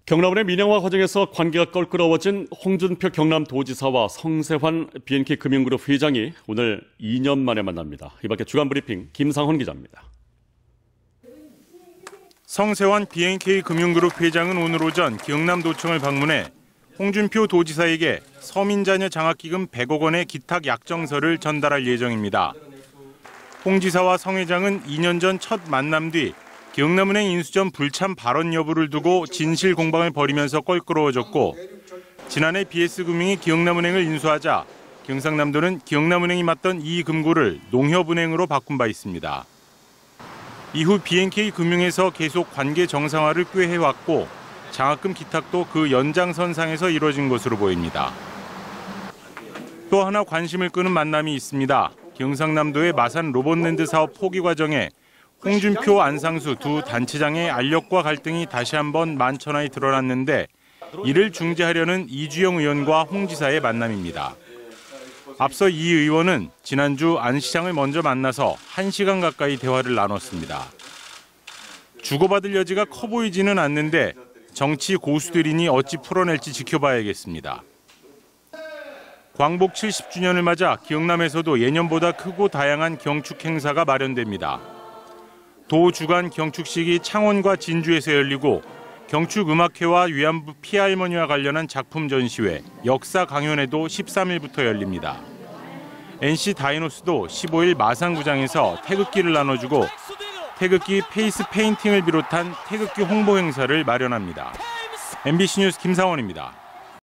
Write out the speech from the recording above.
경남은행 민영화 과정에서 관계가 껄끄러워진 홍준표 경남도지사와 성세환 B&K 금융그룹 회장이 오늘 2년 만에 만납니다. 이 밖에 주간 브리핑 김상헌 기자입니다. 성세환 B&K 금융그룹 회장은 오늘 오전 경남도청을 방문해 홍준표 도지사에게 서민자녀 장학기금 100억 원의 기탁 약정서를 전달할 예정입니다. 홍 지사와 성 회장은 2년 전 첫 만남 뒤 경남은행 인수전 불참 발언 여부를 두고 진실 공방을 벌이면서 껄끄러워졌고, 지난해 BS금융이 경남은행을 인수하자 경상남도는 경남은행이 맡던 이 금고를 농협은행으로 바꾼 바 있습니다. 이후 B&K 금융에서 계속 관계 정상화를 꾀해왔고 장학금 기탁도 그 연장선상에서 이뤄진 것으로 보입니다. 또 하나 관심을 끄는 만남이 있습니다. 경상남도의 마산 로봇랜드 사업 포기 과정에 홍준표, 안상수 두 단체장의 알력과 갈등이 다시 한번 만천하에 드러났는데, 이를 중재하려는 이주영 의원과 홍 지사의 만남입니다. 앞서 이 의원은 지난주 안 시장을 먼저 만나서 1시간 가까이 대화를 나눴습니다. 주고받을 여지가 커 보이지는 않는데 정치 고수들이니 어찌 풀어낼지 지켜봐야겠습니다. 광복 70주년을 맞아 경남에서도 예년보다 크고 다양한 경축 행사가 마련됩니다. 도 주간 경축식이 창원과 진주에서 열리고, 경축음악회와 위안부 피할머니와 관련한 작품 전시회, 역사 강연회도 13일부터 열립니다. NC 다이노스도 15일 마산구장에서 태극기를 나눠주고 태극기 페이스 페인팅을 비롯한 태극기 홍보 행사를 마련합니다. MBC 뉴스 김상원입니다.